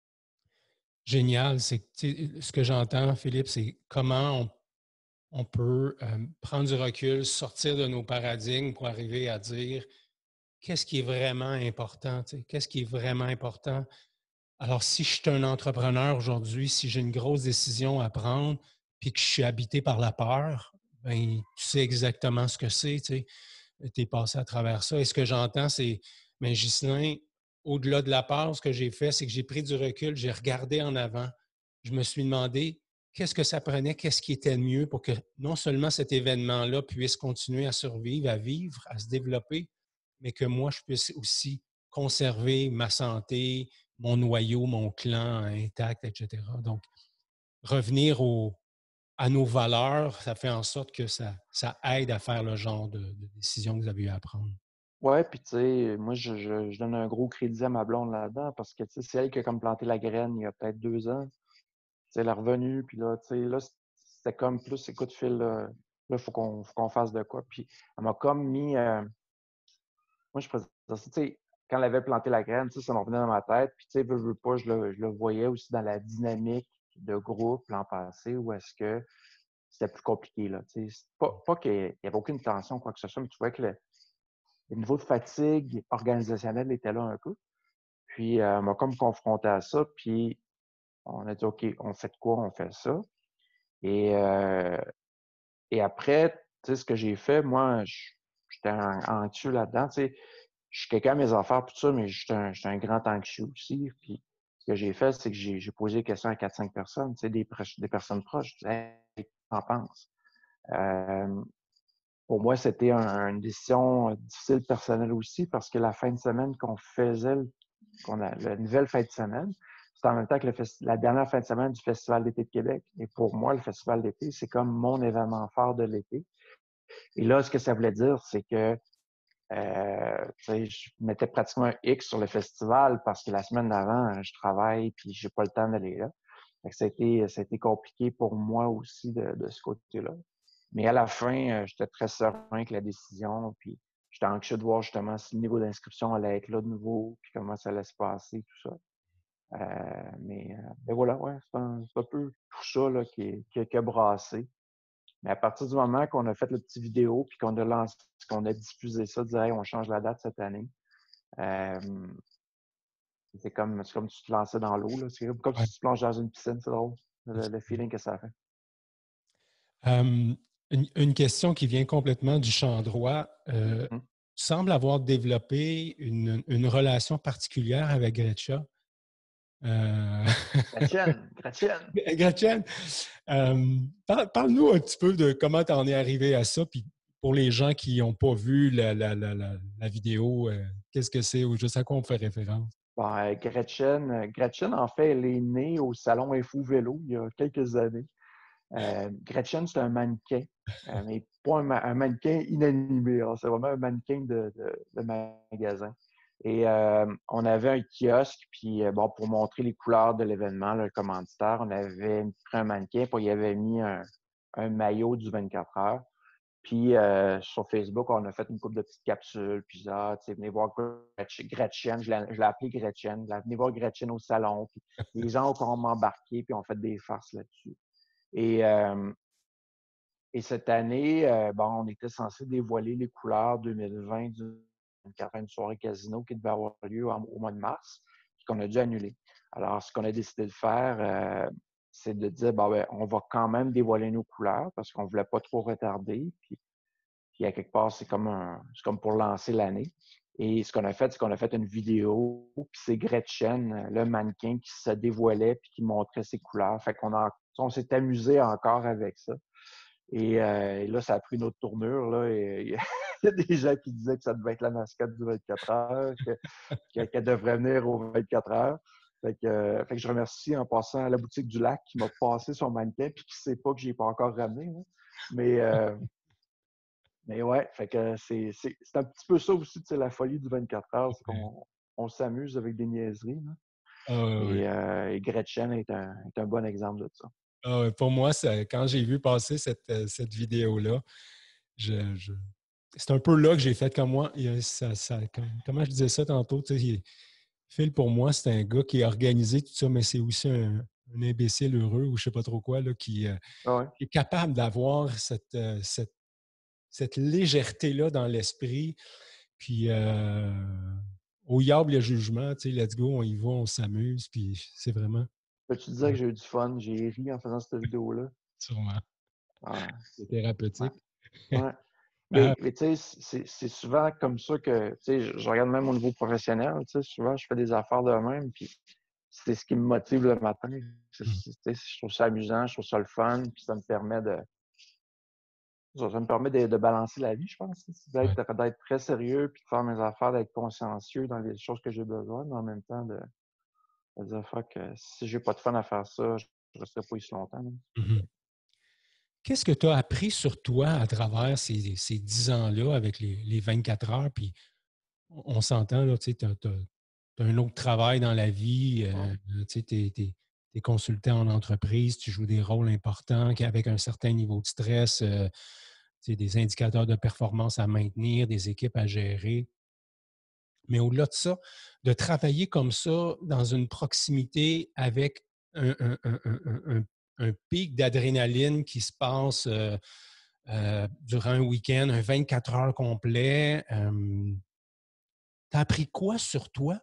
génial, c'est que ce que j'entends, Philippe, c'est comment on peut prendre du recul, sortir de nos paradigmes pour arriver à dire qu'est-ce qui est vraiment important, qu'est-ce qui est vraiment important. Alors, si je suis un entrepreneur aujourd'hui, si j'ai une grosse décision à prendre, puis que je suis habité par la peur, ben, tu sais exactement ce que c'est, tu es passé à travers ça. Et ce que j'entends, c'est, mais Ghislain, au-delà de la peur, ce que j'ai fait, c'est que j'ai pris du recul, j'ai regardé en avant, je me suis demandé qu'est-ce que ça prenait, qu'est-ce qui était le mieux pour que non seulement cet événement-là puisse continuer à survivre, à vivre, à se développer, mais que moi, je puisse aussi conserver ma santé, mon noyau, mon clan intact, etc. Donc, revenir à nos valeurs, ça fait en sorte que ça aide à faire le genre de décision que vous avez eu à prendre. Ouais, puis tu sais, moi je donne un gros crédit à ma blonde là-dedans parce que tu sais, c'est elle qui a comme planté la graine il y a peut-être 2 ans. Tu sais, elle est revenue, puis là, tu sais, là, c'était comme plus, écoute, Phil, là, faut qu'on fasse de quoi. Puis elle m'a comme mis, moi, je faisais ça, tu sais, quand elle avait planté la graine, tu sais, ça me revenait dans ma tête. Puis, tu sais, veux pas, je le voyais aussi dans la dynamique de groupe l'an passé où est-ce que c'était plus compliqué, là. Tu sais, c'est pas qu'il y avait aucune tension, quoi que ce soit, mais tu vois que le niveau de fatigue organisationnelle était là un peu. Puis, elle m'a comme confronté à ça. Puis, on a dit, OK, on fait de quoi? On fait ça. Et, euh, et après, tu sais, ce que j'ai fait, moi, j'étais anxieux là-dedans. Tu sais, je suis quelqu'un à mes affaires, tout ça, mais j'étais un grand anxieux aussi. Puis, ce que j'ai fait, c'est que j'ai posé des questions à 4-5 personnes, tu sais, des personnes proches. Je disais, hey, qu'est-ce que t'en penses? Euh, pour moi, c'était une décision difficile personnelle aussi parce que la fin de semaine qu'on faisait, la nouvelle fin de semaine, c'était en même temps que la dernière fin de semaine du Festival d'été de Québec. Et pour moi, le Festival d'été, c'est comme mon événement phare de l'été. Et là, ce que ça voulait dire, c'est que je mettais pratiquement un X sur le festival parce que la semaine d'avant, je travaille puis j'ai pas le temps d'aller là. Fait que ça a été compliqué pour moi aussi de ce côté-là. Mais à la fin, j'étais très serein avec la décision. Puis j'étais anxieux de voir justement si le niveau d'inscription allait être là de nouveau, puis comment ça allait se passer, tout ça. Mais voilà, ouais, c'est un peu tout ça là, qui a brassé. Mais à partir du moment qu'on a fait le petit vidéo, puis qu'on a lancé, qu'on a diffusé ça, dire hey, on change la date cette année, euh, c'est comme si tu te lançais dans l'eau. C'est comme Ouais. si tu te plonges dans une piscine, c'est drôle, le feeling que ça fait. Une question qui vient complètement du champ droit. Mhm. Tu sembles avoir développé une relation particulière avec Gretchen. Euh, Gretchen, Gretchen! Gretchen, parle-nous un petit peu de comment tu en es arrivé à ça. Puis pour les gens qui n'ont pas vu la vidéo, qu'est-ce que c'est ou juste à quoi on fait référence? Bon, Gretchen, en fait, elle est née au Salon Info Vélo il y a quelques années. Gretchen, c'est un mannequin, mais pas un mannequin inanimé. C'est vraiment un mannequin de magasin. Et on avait un kiosque, puis bon, pour montrer les couleurs de l'événement, le commanditaire, on avait pris un mannequin, puis il y avait mis un maillot du 24 heures. Puis sur Facebook, on a fait une couple de petites capsules, puis ça, tu sais, venez voir Gretchen, je l'ai appelé Gretchen, venez voir Gretchen au salon. Puis les gens ont comme embarqué, puis on fait des farces là-dessus. Et, euh, et cette année, bon, on était censé dévoiler les couleurs 2020 d'une soirée casino qui devait avoir lieu au mois de mars, puis qu'on a dû annuler. Alors, ce qu'on a décidé de faire, c'est de dire, bon, ben, on va quand même dévoiler nos couleurs parce qu'on ne voulait pas trop retarder. Puis à quelque part, c'est comme pour lancer l'année. Et ce qu'on a fait, c'est qu'on a fait une vidéo, puis c'est Gretchen, le mannequin, qui se dévoilait puis qui montrait ses couleurs. Fait on s'est amusé encore avec ça. Et là, ça a pris une autre tournure. Là, et il y a des gens qui disaient que ça devait être la mascotte du 24 heures, qu'elle devrait venir au 24 heures. Fait que je remercie en passant à la boutique du lac qui m'a passé son mannequin puis qui ne sait pas que je n'ai pas encore ramené. Là. Mais, euh, mais ouais, fait que c'est un petit peu ça aussi, la folie du 24 heures, c'est Ouais. qu'on s'amuse avec des niaiseries. Là. Ah, ouais, ouais. Et Gretchen est un bon exemple de ça. Ah, ouais. Pour moi, quand j'ai vu passer cette vidéo-là, je, c'est un peu là que j'ai fait comme moi. Comment je disais ça tantôt? Tu sais, Phil, pour moi, c'est un gars qui est organisé, tout ça, mais c'est aussi un imbécile heureux ou je ne sais pas trop quoi, là, Ah ouais. qui est capable d'avoir cette légèreté-là dans l'esprit. Puis, au diable le jugement, tu sais, let's go, on y va, on s'amuse, puis c'est vraiment, Peux-tu dire que j'ai eu du fun? J'ai ri en faisant cette vidéo-là. sûrement, Ah, c'est ouais. thérapeutique. Ouais. Ah, Mais tu sais, c'est souvent comme ça que, tu sais, je regarde même au niveau professionnel, tu sais, souvent je fais des affaires de même, puis c'est ce qui me motive le matin. hum, Tu sais, je trouve ça amusant, je trouve ça le fun, puis ça me permet de balancer la vie, je pense. ouais. D'être très sérieux, puis de faire mes affaires, d'être consciencieux dans les choses que j'ai besoin, mais en même temps de dire, fuck, si j'ai pas de fun à faire ça, je ne resterai pas ici longtemps. Là. Mhm. Qu'est-ce que tu as appris sur toi à travers ces 10 ans-là avec les 24 heures? Puis on s'entend, là, tu sais, as un autre travail dans la vie. Ouais. Tu sais, es consultant en entreprise, tu joues des rôles importants avec un certain niveau de stress, des indicateurs de performance à maintenir, des équipes à gérer. Mais au-delà de ça, de travailler comme ça dans une proximité avec un pic d'adrénaline qui se passe durant un week-end, un 24 heures complet, tu as appris quoi sur toi?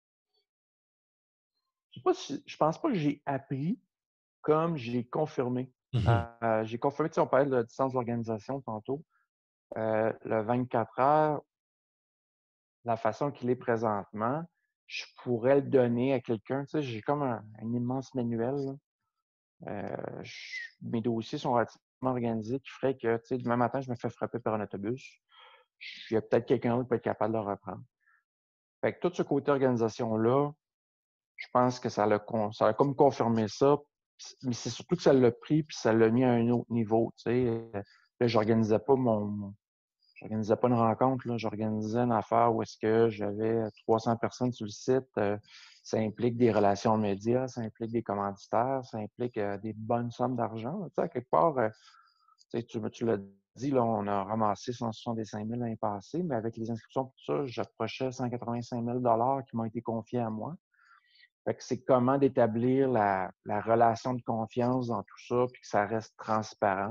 Je pense pas que j'ai appris comme j'ai confirmé. Mhm. J'ai confirmé, tu sais, on parlait de la distance d'organisation tantôt. Le 24 heures, la façon qu'il est présentement, je pourrais le donner à quelqu'un. Tu sais, j'ai comme un immense manuel, là. Mes dossiers sont relativement organisés qui ferait que, tu sais, demain matin, je me fais frapper par un autobus. Il y a peut-être quelqu'un d'autre qui peut être capable de le reprendre. Fait que tout ce côté organisation-là, je pense que ça a comme confirmé ça. Mais c'est surtout que ça l'a pris puis ça l'a mis à un autre niveau. Tu sais. Là, j'organisais pas une rencontre, là. J'organisais une affaire où est-ce que j'avais 300 personnes sur le site. Ça implique des relations médias, ça implique des commanditaires, ça implique des bonnes sommes d'argent. Tu sais, à quelque part, tu l'as dit, là, on a ramassé 165 000 l'année passée, mais avec les inscriptions, tout ça, j'approchais 185 000 qui m'ont été confiés à moi. Fait que c'est comment d'établir la relation de confiance dans tout ça, puis que ça reste transparent.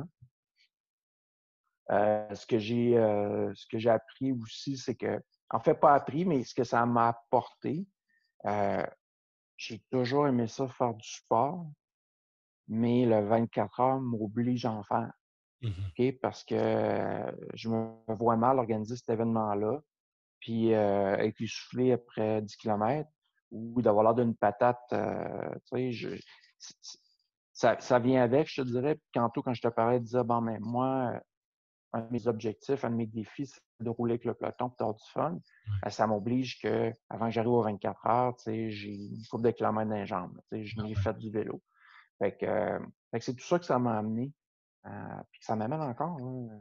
Ce que j'ai appris aussi, c'est que, en fait, pas appris, mais ce que ça m'a apporté, euh, j'ai toujours aimé ça faire du sport, mais le 24 heures m'oblige à en faire. Mhm. OK? Parce que je me vois mal organiser cet événement-là, puis être essoufflé après 10 kilomètres ou d'avoir l'air d'une patate. Tu sais, ça vient avec, je te dirais. Puis tantôt, quand je te parlais, de dire, bon, mais moi, un de mes objectifs, un de mes défis, c'est de rouler avec le peloton pour avoir du fun. Ouais. Ça m'oblige que, avant que j'arrive aux 24 heures, tu sais, j'ai une couple de kilomètres dans les jambes. Tu sais, je n'ai fait du vélo. Fait que c'est tout ça que ça m'a amené. Puis que ça m'amène encore, hein.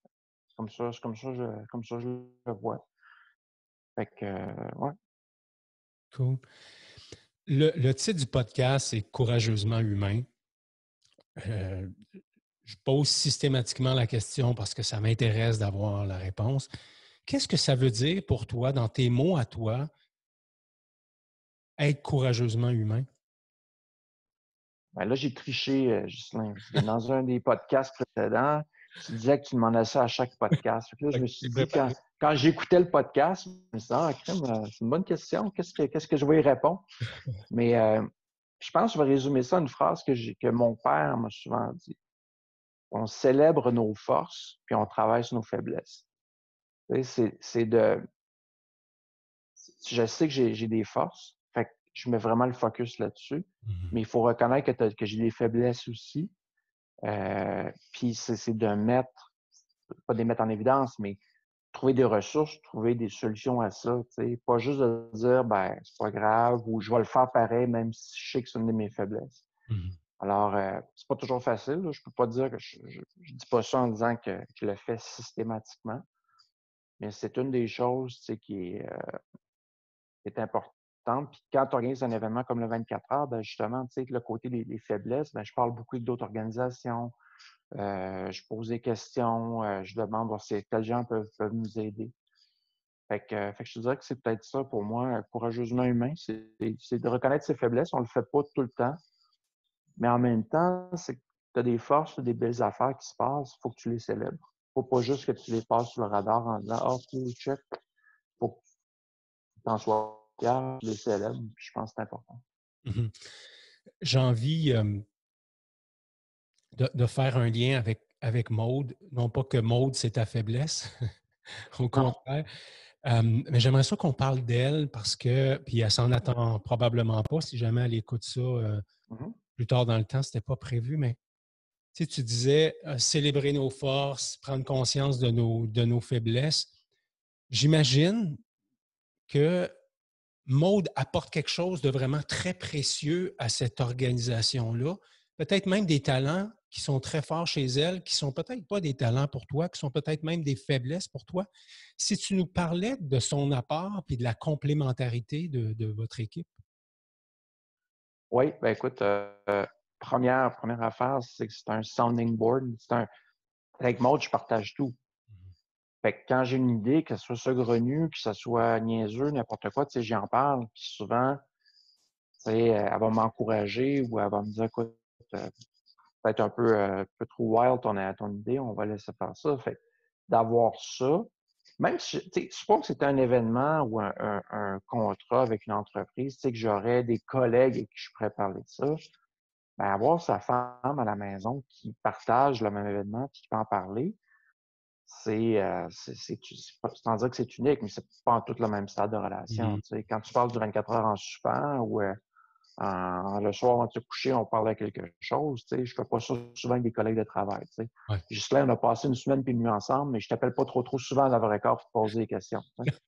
Comme ça, je le vois. Fait que, ouais. Cool. Le titre du podcast, c'est Courageusement humain. Euh, je pose systématiquement la question parce que ça m'intéresse d'avoir la réponse. Qu'est-ce que ça veut dire pour toi, dans tes mots à toi, être courageusement humain? Ben là, j'ai triché, Ghislain. Dans un des podcasts précédents, tu disais que tu demandais ça à chaque podcast. Fait que là, je OK, me t'es suis dit, préparé. quand j'écoutais le podcast, je me suis dit, ah, crème, c'est une bonne question. Qu'est-ce que je vais y répondre? Mais je pense que je vais résumer ça à une phrase que mon père m'a souvent dit. On célèbre nos forces, puis on travaille sur nos faiblesses. Tu sais, je sais que j'ai des forces, fait que je mets vraiment le focus là-dessus, Mhm. mais il faut reconnaître que j'ai des faiblesses aussi. Puis c'est de mettre, pas de les mettre en évidence, mais trouver des ressources, trouver des solutions à ça. T'sais. Pas juste de dire, ben, c'est pas grave, ou je vais le faire pareil, même si je sais que c'est une de mes faiblesses. Mhm. Alors, c'est pas toujours facile. Là. Je peux pas dire que je dis pas ça en disant que je le fais systématiquement, mais c'est une des choses qui est importante. Puis quand tu organises un événement comme le 24 heures, ben justement, tu sais, le côté des faiblesses, ben, je parle beaucoup avec d'autres organisations. Je pose des questions, je demande voir si quels gens peuvent nous aider. Fait que je te dirais que c'est peut-être ça pour moi, courageusement humain, c'est de reconnaître ses faiblesses. On le fait pas tout le temps, mais en même temps, c'est que tu as des forces, des belles affaires qui se passent, il faut que tu les célèbres. Faut pas juste que tu les passes sur le radar en disant « Ah, cool, check ». Faut que tu t'en sois fier, tu les célèbres, puis je pense que c'est important. Mhm. J'ai envie de faire un lien avec Maude. Non pas que Maude, c'est ta faiblesse, au Non. contraire. Mais j'aimerais ça qu'on parle d'elle parce que, puis elle s'en attend probablement pas si jamais elle écoute ça Mhm. plus tard dans le temps, c'était pas prévu, mais tu sais, tu disais célébrer nos forces, prendre conscience de nos faiblesses. J'imagine que Maude apporte quelque chose de vraiment très précieux à cette organisation-là. Peut-être même des talents qui sont très forts chez elle, qui sont peut-être pas des talents pour toi, qui sont peut-être même des faiblesses pour toi. Si tu nous parlais de son apport et de la complémentarité de votre équipe. Oui, ben écoute, première affaire, c'est que c'est un sounding board. Avec Maud, je partage tout. Mhm. Fait que quand j'ai une idée, que ce soit saugrenue, que ce soit niaiseux, n'importe quoi, tu sais, j'en parle. Puis souvent, tu sais, elle va m'encourager ou elle va me dire, écoute, peut-être un peu trop wild ton idée, on va laisser faire ça. Fait que d'avoir ça, même si, tu sais, suppose que c'était un événement ou un contrat avec une entreprise, tu sais, que j'aurais des collègues et que je pourrais parler de ça, ben, avoir sa femme à la maison qui partage le même événement puis qui peut en parler, c'est sans dire que c'est unique, mais c'est pas en tout le même stade de relation. Mhm. Tu sais. Quand tu parles du 24 heures en suspens ou le soir avant de se coucher, on parle de quelque chose, tu sais, je fais pas ça souvent avec des collègues de travail. Tu sais. Ouais. Juste là, on a passé une semaine puis une nuit ensemble, mais je t'appelle pas trop souvent à 9h15 pour te poser des questions. Tu sais.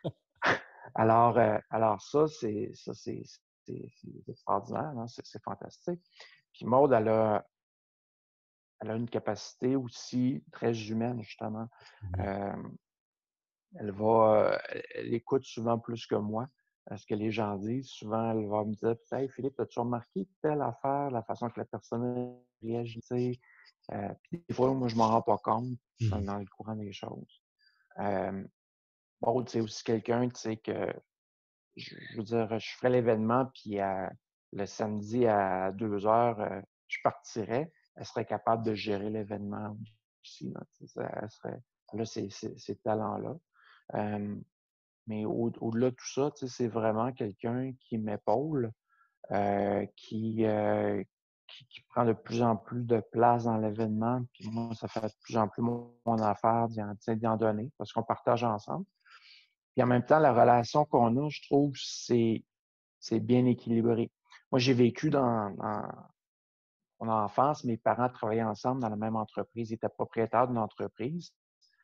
Alors c'est extraordinaire, hein, c'est fantastique. Puis Maude, elle a une capacité aussi très humaine, justement. Mhm. Euh, elle écoute souvent plus que moi ce que les gens disent. Souvent, elle va me dire, hey, Philippe, as-tu remarqué telle affaire, la façon que la personne réagit? Puis des fois, moi, je m'en rends pas compte Mhm. dans le courant des choses. Euh, Maud, c'est aussi quelqu'un, tu sais, que je veux dire, je ferais l'événement, puis le samedi à 2 heures, je partirais. Elle serait capable de gérer l'événement aussi. Là, elle a ces talents-là. Euh, mais au-delà de tout ça, c'est vraiment quelqu'un qui m'épaule, euh, qui, euh, qui prend de plus en plus de place dans l'événement. Puis moi, ça fait de plus en plus mon affaire d'y en donner parce qu'on partage ensemble. Puis en même temps, la relation qu'on a, je trouve, c'est bien équilibré. Moi, j'ai vécu dans mon enfance, mes parents travaillaient ensemble dans la même entreprise, ils étaient propriétaires d'une entreprise.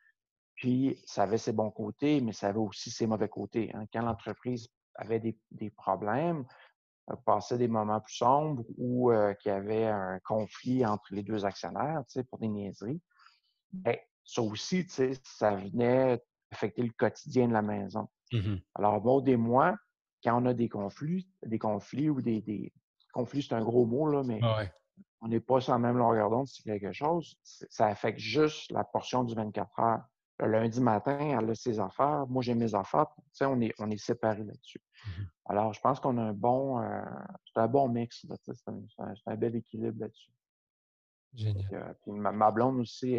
Puis, ça avait ses bons côtés, mais ça avait aussi ses mauvais côtés. Hein. Quand l'entreprise avait des problèmes, passait des moments plus sombres ou qu'il y avait un conflit entre les deux actionnaires, tu sais, pour des niaiseries, ben, ça aussi, tu sais, ça venait affecter le quotidien de la maison. Mhm. Alors, Maud et moi, quand on a des conflits ou des conflits, c'est un gros mot, là, mais Ah ouais. on n'est pas sur la même longueur d'onde si quelque chose, ça affecte juste la portion du 24 heures. Le lundi matin, elle a ses affaires, moi j'ai mes affaires, tu sais, on est séparés là-dessus. Mhm. Alors, je pense qu'on a c'est un bon mix, là, tu sais, c'est un bel équilibre là-dessus. Génial. Puis ma blonde aussi,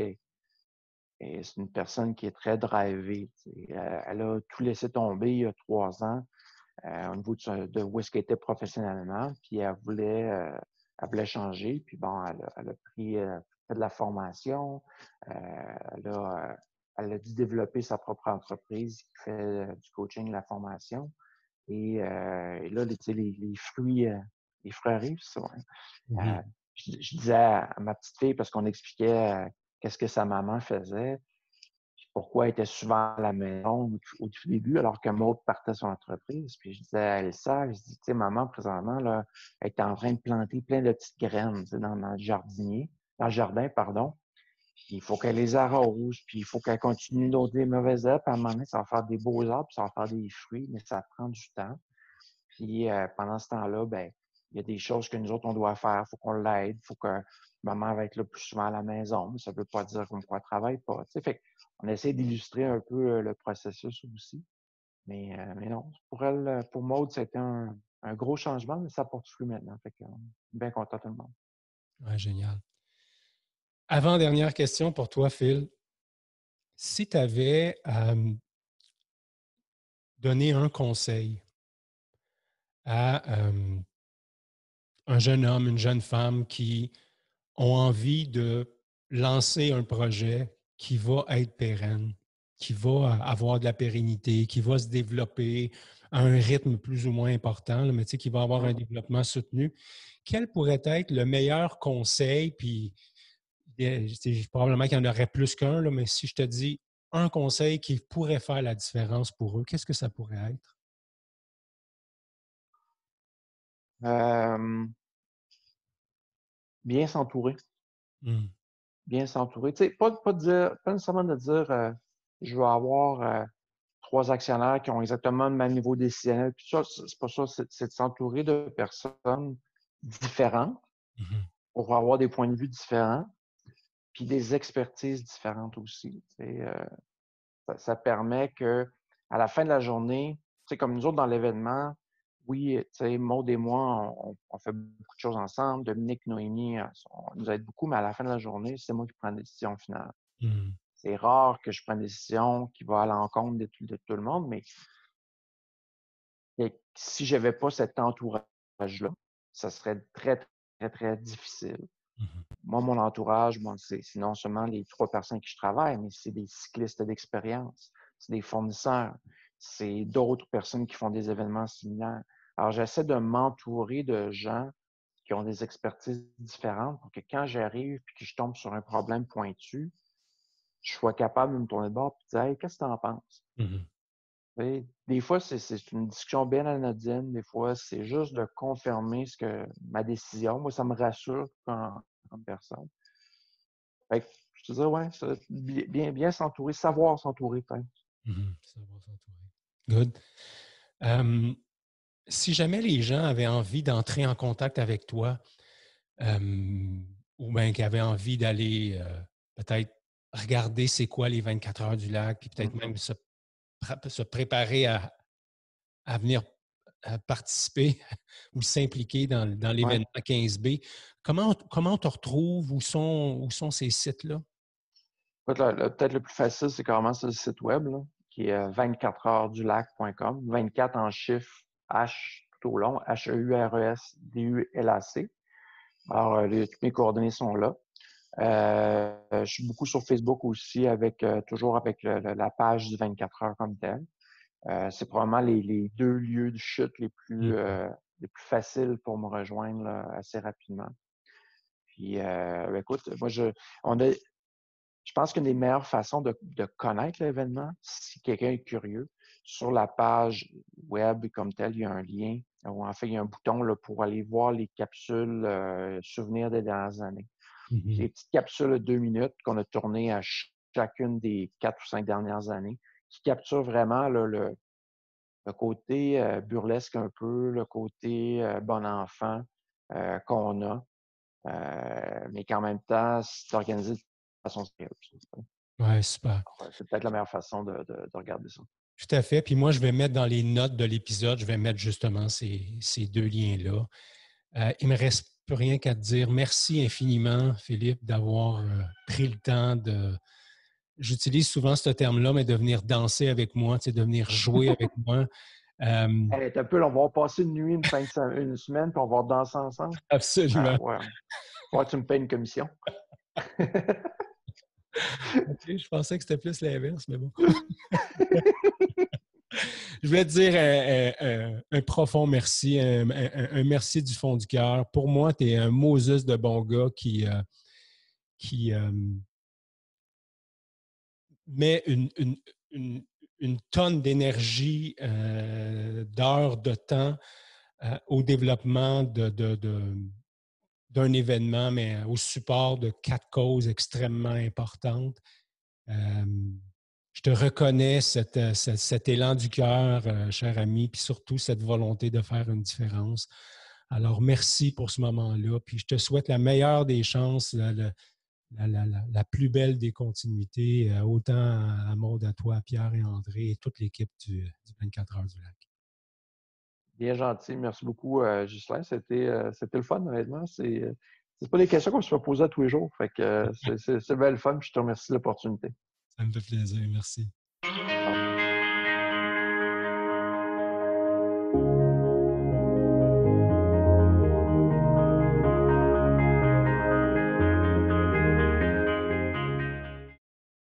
c'est une personne qui est très drivée. Tu sais. Elle a tout laissé tomber il y a 3 ans au niveau de où est-ce qu'elle était professionnellement, puis elle voulait changer, puis bon, elle a fait de la formation, euh, elle a, elle a dû développer sa propre entreprise qui fait du coaching, de la formation, et là, tu sais, les fruits arrivent, ça. Ouais. Mhm. Je disais à ma petite fille, parce qu'on expliquait qu'est-ce que sa maman faisait, pourquoi elle était souvent à la maison au tout début, alors que Maud partait son entreprise. Puis je disais à Elsa, je dis, tu sais, maman, présentement, là, elle est en train de planter plein de petites graines dans le jardin, pardon. Puis il faut qu'elle les arrose, puis il faut qu'elle continue d'ôter les mauvaises herbes, puis à un moment donné, ça va faire des beaux arbres, puis ça va faire des fruits, mais ça prend du temps. Puis pendant ce temps-là, ben, il y a des choses que nous autres, on doit faire. Il faut qu'on l'aide. Il faut que maman va être là plus souvent à la maison. Mais ça ne veut pas dire qu'on ne travaille pas. Tu sais, fait on essaie d'illustrer un peu le processus aussi. Mais non, pour elle, pour Maude, c'était un gros changement, mais ça porte fruit maintenant. Fait que, bien content tout le monde. Ouais, génial. Avant-dernière question pour toi, Phil. Si tu avais à donner un conseil à un jeune homme, une jeune femme qui ont envie de lancer un projet qui va être pérenne, qui va avoir de la pérennité, qui va se développer à un rythme plus ou moins important, là, mais tu sais, qui va avoir un Hum. développement soutenu, quel pourrait être le meilleur conseil? Puis probablement qu'il y en aurait plus qu'un, là, mais si je te dis un conseil qui pourrait faire la différence pour eux, qu'est-ce que ça pourrait être? Euh, bien s'entourer. Hmm. Bien s'entourer. Tu sais, pas nécessairement de dire je vais avoir 3 actionnaires qui ont exactement le même niveau décisionnel. Puis ça, c'est pas ça, c'est de s'entourer de personnes différentes Mhm. pour avoir des points de vue différents, puis des expertises différentes aussi. Ça permet que à la fin de la journée, comme nous autres dans l'événement, oui, Maud et moi, on fait beaucoup de choses ensemble. Dominique, Noémie, on nous aide beaucoup, mais à la fin de la journée, c'est moi qui prends la décision finale. Mhm. C'est rare que je prenne une décision qui va à l'encontre de tout le monde, mais si je n'avais pas cet entourage-là, ça serait très, très, très difficile. Mhm. Moi, mon entourage, c'est non seulement les 3 personnes avec qui je travaille, mais c'est des cyclistes d'expérience, c'est des fournisseurs, c'est d'autres personnes qui font des événements similaires. Alors, j'essaie de m'entourer de gens qui ont des expertises différentes pour que quand j'arrive et que je tombe sur un problème pointu, je sois capable de me tourner de bord et de dire « Hey, qu'est-ce que tu en penses? » Mhm. Des fois, c'est une discussion bien anodine. Des fois, c'est juste de confirmer ma décision. Moi, ça me rassure comme personne. Fait que, je te disais, ouais, bien s'entourer, savoir s'entourer peut-être. Mhm. Ça va s'entourer. Good. Euh, Si jamais les gens avaient envie d'entrer en contact avec toi, ou bien qu'ils avaient envie d'aller peut-être regarder c'est quoi les 24 heures du lac, puis peut-être Mhm. même se préparer à venir participer ou s'impliquer dans Ouais. l'événement 15B, comment on te retrouve? Où sont ces sites-là? Écoute, peut-être le plus facile, c'est carrément sur le site web, là, qui est 24heuresdulac.com. 24 en chiffres, H tout au long, HEURESDULAC. Alors, toutes mes coordonnées sont là. Je suis beaucoup sur Facebook aussi, toujours avec la page du 24 heures comme telle. C'est probablement les 2 lieux de chute Mhm. les plus faciles pour me rejoindre là, assez rapidement. Puis, écoute, je pense qu'une des meilleures façons de connaître l'événement, si quelqu'un est curieux, sur la page web comme telle, il y a un lien, ou en fait, il y a un bouton là, pour aller voir les capsules souvenirs des dernières années. C'est Mhm. des petites capsules de 2 minutes qu'on a tournées à chacune des 4 ou 5 dernières années, qui capturent vraiment là, le côté burlesque un peu, le côté bon enfant qu'on a, mais qu'en même temps, c'est organisé de façon sérieuse. Ouais, super. C'est peut-être la meilleure façon de regarder ça. Tout à fait. Puis moi, je vais mettre dans les notes de l'épisode, je vais mettre justement ces deux liens-là. Il ne me reste plus rien qu'à te dire merci infiniment, Philippe, d'avoir pris le temps de. J'utilise souvent ce terme-là, mais de venir danser avec moi, de venir jouer avec moi. Hey, t'as un peu, là, on va passer une nuit, une semaine, puis on va danser ensemble. Ah, Absolument. ouais. Ouais, tu me payes une commission. OK, je pensais que c'était plus l'inverse, mais bon. Je voulais te dire un profond merci, un merci du fond du cœur. Pour moi, tu es un Moses de bon gars qui met une, une tonne d'énergie, d'heures de temps au développement d'un événement, mais au support de 4 causes extrêmement importantes. Euh, je te reconnais cet élan du cœur, cher ami, puis surtout cette volonté de faire une différence. Alors, merci pour ce moment-là. Puis je te souhaite la meilleure des chances, la plus belle des continuités, autant à Maud, à toi, à Pierre et André et toute l'équipe du 24 heures du lac. Bien gentil. Merci beaucoup, Ghislain. C'était le fun, honnêtement. C'est pas des questions qu'on se fait poser à tous les jours. Fait que c'est bien le fun. Puis je te remercie de l'opportunité. Ça me fait plaisir. Merci.